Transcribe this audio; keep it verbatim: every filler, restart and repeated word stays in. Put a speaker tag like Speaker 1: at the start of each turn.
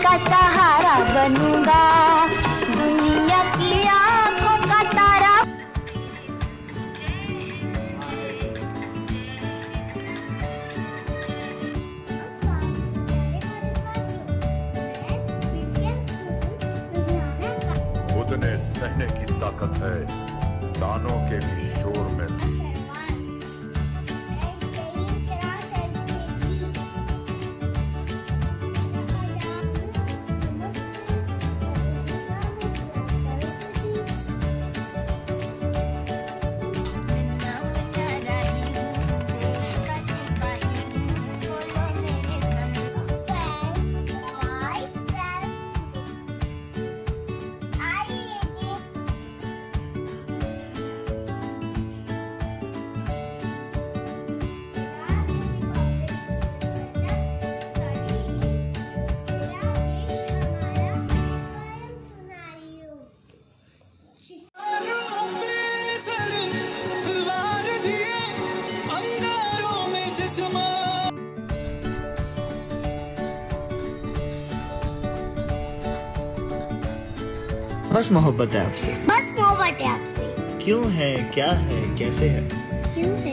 Speaker 1: का सहारा बनूंगा, दुनिया की आंखों का तारा।
Speaker 2: उतने सहने की ताकत है दानों के भी शोर में।
Speaker 3: बस मोहब्बत है आपसे,
Speaker 1: बस मोहब्बत है आपसे।
Speaker 3: क्यों है, क्या है, कैसे है?
Speaker 1: क्यों है